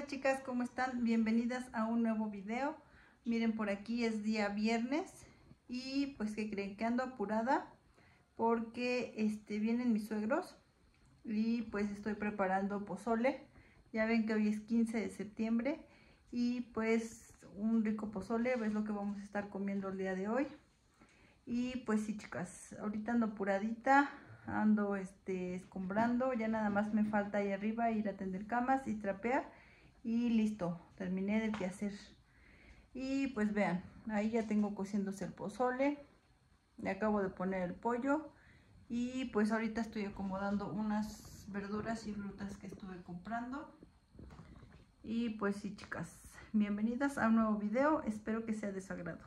chicas, ¿cómo están? Bienvenidas a un nuevo video. Miren, por aquí es día viernes y pues ¿qué creen? Que ando apurada porque vienen mis suegros y pues estoy preparando pozole. Ya ven que hoy es 15 de septiembre y pues un rico pozole es lo que vamos a estar comiendo el día de hoy. Y pues sí, chicas, ahorita ando apuradita, ando escombrando, ya nada más me falta ahí arriba ir a tender camas y trapear y listo, terminé de quehacer. Y pues vean, ahí ya tengo cociéndose el pozole, le acabo de poner el pollo y pues ahorita estoy acomodando unas verduras y frutas que estuve comprando. Y pues sí, chicas, bienvenidas a un nuevo video, espero que sea de su agrado.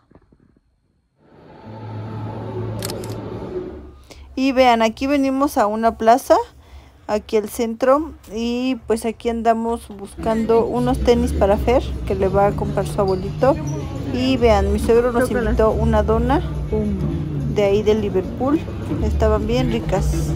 Y vean, aquí venimos a una plaza, aquí al centro, y pues aquí andamos buscando unos tenis para Fer, que le va a comprar su abuelito. Y vean, mi suegro nos invitó una dona de ahí de Liverpool, estaban bien ricas.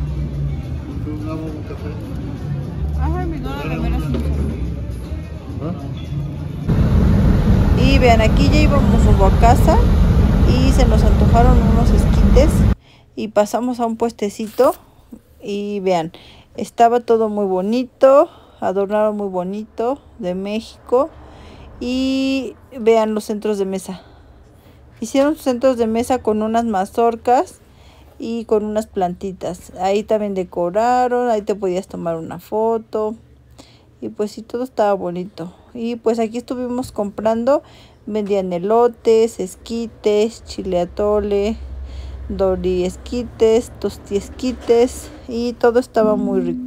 Y vean, aquí ya íbamos rumbo a casa y se nos antojaron unos esquites. Y pasamos a un puestecito y vean, estaba todo muy bonito, adornado muy bonito, de México. Y vean los centros de mesa. Hicieron centros de mesa con unas mazorcas y con unas plantitas. Ahí también decoraron, ahí te podías tomar una foto. Y pues sí, todo estaba bonito. Y pues aquí estuvimos comprando, vendían elotes, esquites, chile atole, dori esquites, tosti esquites y todo estaba muy rico.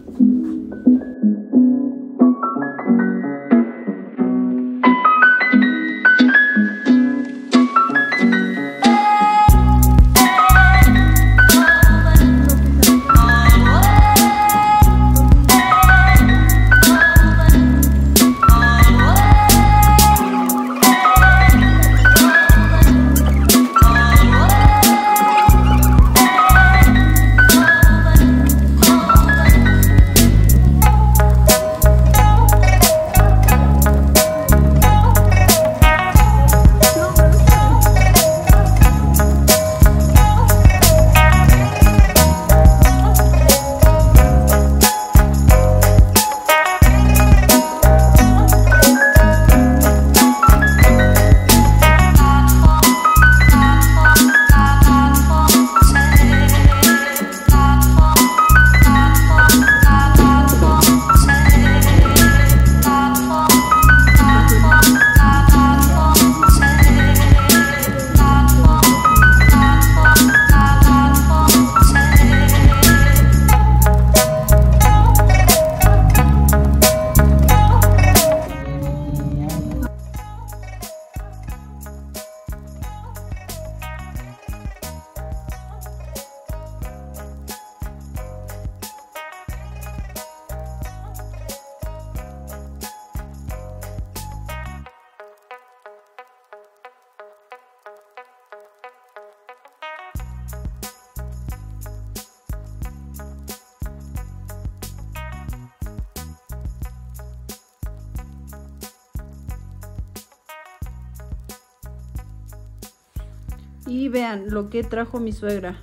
Y vean lo que trajo mi suegra.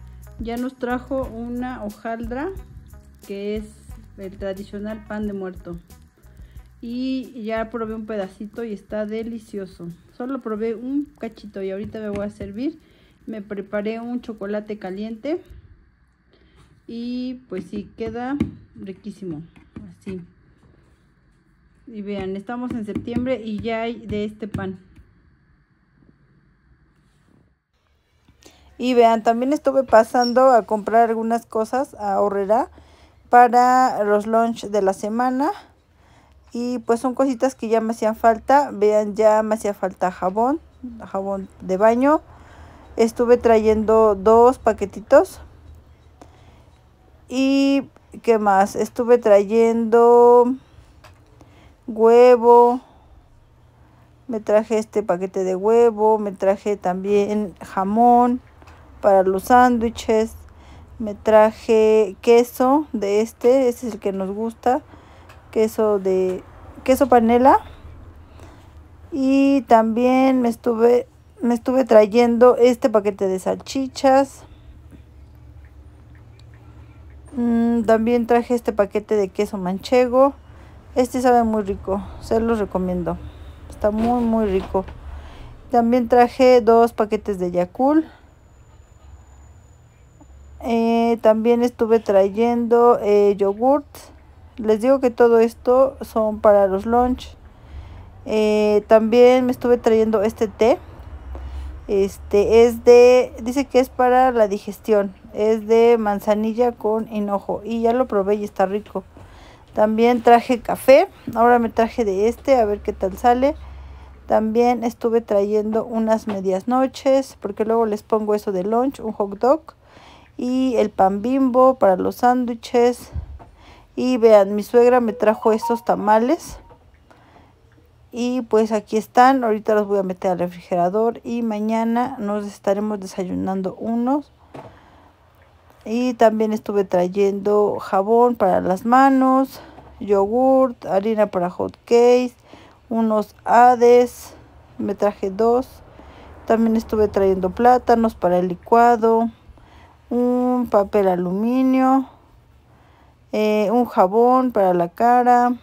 Ya nos trajo una hojaldra, que es el tradicional pan de muerto. Y ya probé un pedacito y está delicioso. Solo probé un cachito y ahorita me voy a servir. Me preparé un chocolate caliente. Y pues sí, queda riquísimo. Así. Y vean, estamos en septiembre y ya hay de este pan. Y vean, también estuve pasando a comprar algunas cosas a Horrera para los lunch de la semana. Y pues son cositas que ya me hacían falta. Vean, ya me hacía falta jabón de baño. Estuve trayendo 2 paquetitos. Y ¿qué más? Estuve trayendo huevo. Me traje este paquete de huevo. Me traje también jamón para los sándwiches. Me traje queso de este es el que nos gusta, queso de queso panela. Y también me estuve trayendo este paquete de salchichas. También traje este paquete de queso manchego. Este sabe muy rico, se los recomiendo. Está muy muy rico. También traje 2 paquetes de Yakult. También estuve trayendo yogurt. Les digo que todo esto son para los lunch. También me estuve trayendo este té. Dice que es para la digestión. Es de manzanilla con hinojo. Y ya lo probé y está rico. También traje café. Ahora me traje de a ver qué tal sale. También estuve trayendo unas medias noches, porque luego les pongo eso de lunch, un hot dog. Y el pan Bimbo para los sándwiches. Y vean, mi suegra me trajo estos tamales. Y pues aquí están, ahorita los voy a meter al refrigerador y mañana nos estaremos desayunando unos. Y también estuve trayendo jabón para las manos, yogurt, harina para hot cakes, unos Hades, me traje 2. También estuve trayendo plátanos para el licuado, un papel aluminio, un jabón para la cara.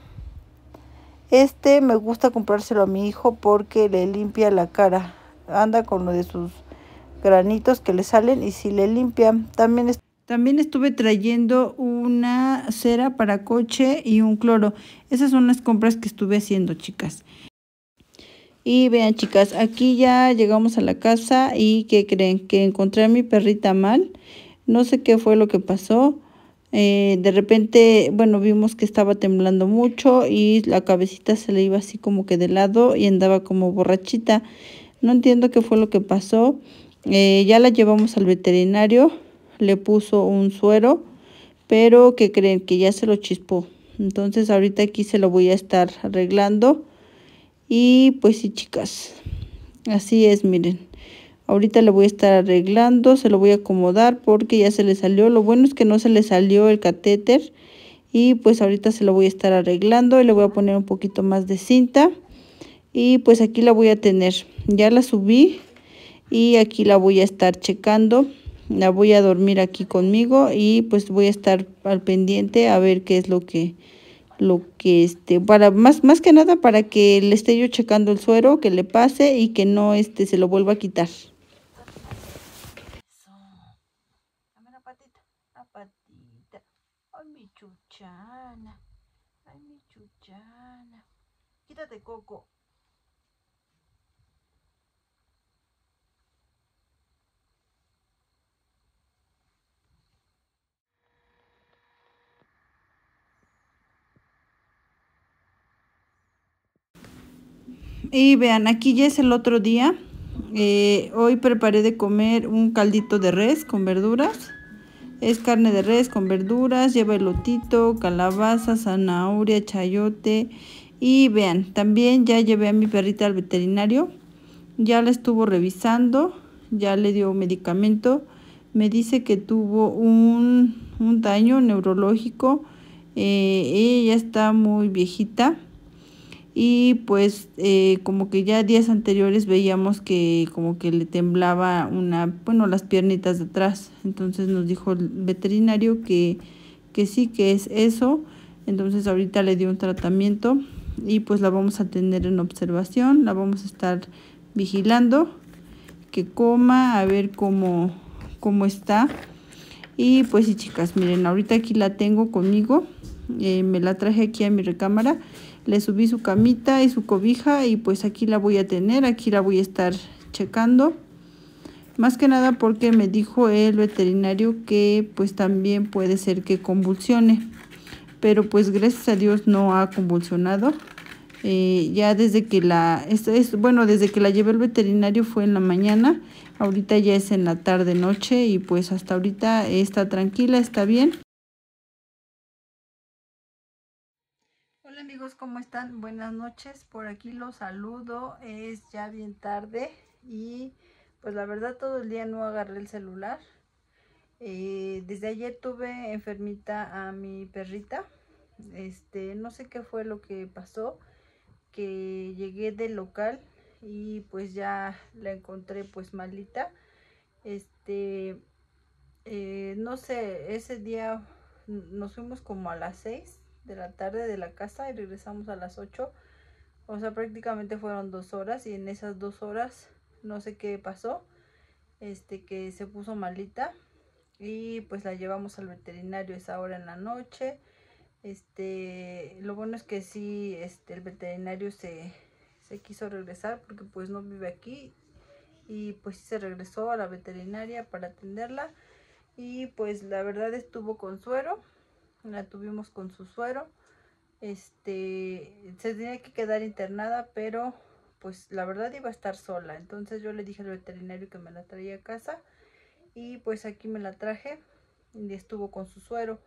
Me gusta comprárselo a mi hijo porque le limpia la cara. Anda con lo de sus granitos que le salen y si le limpia. También estuve trayendo una cera para coche y un cloro. Esas son las compras que estuve haciendo, chicas. Y vean, chicas, aquí ya llegamos a la casa y ¿qué creen? Que encontré a mi perrita mal. No sé qué fue lo que pasó. De repente, bueno, vimos que estaba temblando mucho y la cabecita se le iba así como que de lado y andaba como borrachita. No entiendo qué fue lo que pasó. Ya la llevamos al veterinario, le puso un suero, pero ¿qué creen? Que ya se lo chispó. Entonces ahorita aquí se lo voy a estar arreglando. Y pues sí, chicas, así es, miren. Ahorita le voy a estar arreglando, se lo voy a acomodar porque ya se le salió. Lo bueno es que no se le salió el catéter. Y pues ahorita se lo voy a estar arreglando y le voy a poner un poquito más de cinta. Y pues aquí la voy a tener. Ya la subí y aquí la voy a estar checando. La voy a dormir aquí conmigo y pues voy a estar al pendiente a ver qué es lo que para más que nada para que le esté yo checando el suero, que le pase y que no se lo vuelva a quitar. Dame la patita, la patita. Ay, mi chuchana. Ay, mi chuchana. Quítate, Coco. Y vean, aquí ya es el otro día. Hoy preparé de comer un caldito de res con verduras. Es carne de res con verduras, lleva elotito, calabaza, zanahoria, chayote. Y vean, también ya llevé a mi perrita al veterinario. Ya la estuvo revisando, ya le dio medicamento. Me dice que tuvo un daño neurológico. Ella está muy viejita. Y pues como que ya días anteriores veíamos que como que le temblaba las piernitas de atrás. Entonces nos dijo el veterinario que sí, que es eso. Entonces ahorita le dio un tratamiento y pues la vamos a tener en observación, la vamos a estar vigilando, que coma, a ver cómo está. Y pues sí, chicas, miren, ahorita aquí la tengo conmigo. Me la traje aquí a mi recámara. Le subí su camita y su cobija y pues aquí la voy a tener, aquí la voy a estar checando. Más que nada porque me dijo el veterinario que pues también puede ser que convulsione. Pero pues gracias a Dios no ha convulsionado. Ya desde que desde que la llevé al veterinario fue en la mañana. Ahorita ya es en la tarde noche y pues hasta ahorita está tranquila, está bien. Hola amigos, ¿cómo están? Buenas noches, por aquí los saludo. Es ya bien tarde y pues la verdad todo el día no agarré el celular. Desde ayer tuve enfermita a mi perrita. No sé qué fue lo que pasó. que llegué del local y pues ya la encontré pues malita. No sé, ese día nos fuimos como a las 6 de la tarde de la casa y regresamos a las 8. O sea, prácticamente fueron 2 horas y en esas 2 horas no sé qué pasó, que se puso malita y pues la llevamos al veterinario esa hora en la noche. Lo bueno es que sí, el veterinario se quiso regresar porque pues no vive aquí y pues sí se regresó a la veterinaria para atenderla y pues la verdad estuvo con suero, la tuvimos con su suero. Se tenía que quedar internada, pero pues la verdad iba a estar sola, entonces yo le dije al veterinario que me la traía a casa y pues aquí me la traje y estuvo con su suero.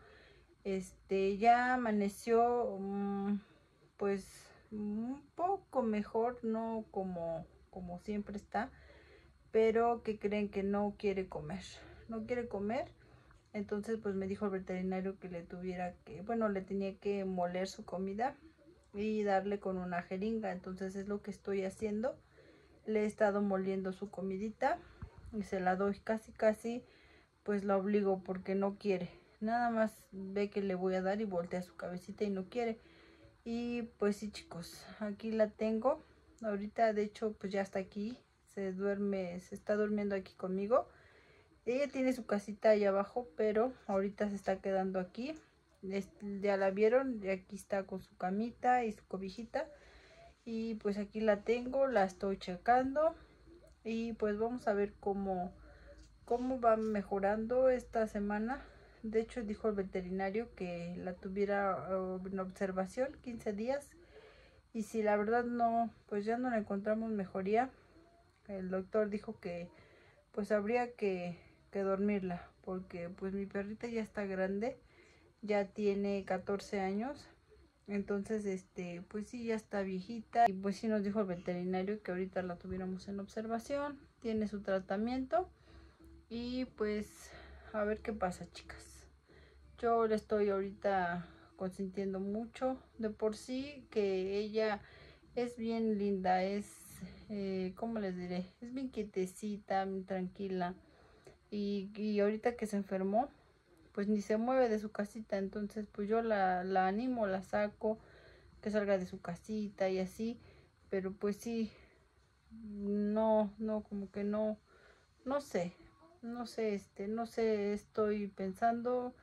Ya amaneció pues un poco mejor, no como siempre está, pero que creen que no quiere comer, no quiere comer. Entonces pues me dijo el veterinario que le tenía que moler su comida y darle con una jeringa. Entonces es lo que estoy haciendo. Le he estado moliendo su comidita y se la doy casi pues la obligo porque no quiere. Nada más ve que le voy a dar y voltea su cabecita y no quiere. Y pues sí, chicos, aquí la tengo. Ahorita de hecho pues ya está aquí. Se está durmiendo aquí conmigo. Ella tiene su casita allá abajo, pero ahorita se está quedando aquí. Ya la vieron, y aquí está con su camita y su cobijita. Y pues aquí la tengo, la estoy checando. Y pues vamos a ver cómo va mejorando esta semana. De hecho dijo el veterinario que la tuviera en observación 15 días. Y si la verdad no, pues ya no le encontramos mejoría, el doctor dijo que pues habría que dormirla, porque pues mi perrita ya está grande, ya tiene 14 años, entonces pues sí, ya está viejita. Y pues sí nos dijo el veterinario que ahorita la tuviéramos en observación, tiene su tratamiento y pues a ver qué pasa, chicas. Yo le estoy ahorita consintiendo mucho, de por sí que ella es bien linda, ¿cómo les diré? Es bien quietecita, bien tranquila. Y ahorita que se enfermó, pues ni se mueve de su casita. Entonces pues yo la animo, la saco, que salga de su casita y así. Pero pues sí, no, como que no, no sé, no sé, estoy pensando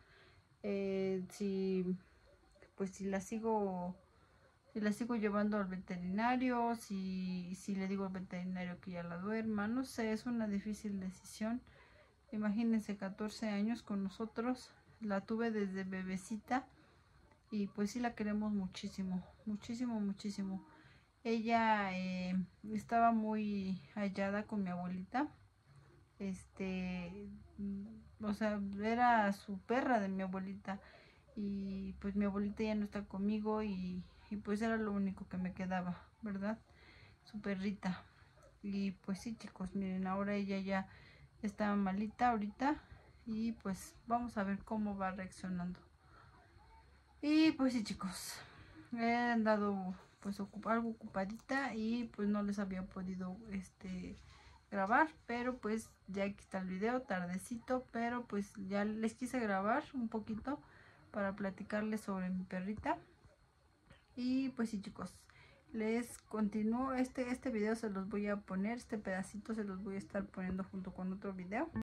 si la sigo. Si la sigo llevando al veterinario, si le digo al veterinario que ya la duerma, no sé, es una difícil decisión. Imagínense, 14 años con nosotros, la tuve desde bebecita y pues sí la queremos muchísimo, muchísimo. Ella estaba muy hallada con mi abuelita, o sea, era su perra de mi abuelita y pues mi abuelita ya no está conmigo y pues era lo único que me quedaba, ¿verdad? Su perrita. Y pues sí, chicos, miren, ahora ella ya está malita ahorita y pues vamos a ver cómo va reaccionando. Y pues sí, chicos, he andado pues algo ocupadita y pues no les había podido grabar, pero pues ya aquí está el video, tardecito, pero pues ya les quise grabar un poquito para platicarles sobre mi perrita. Y pues sí, chicos, les continúo, este video se los voy a poner, este pedacito se los voy a estar poniendo junto con otro video.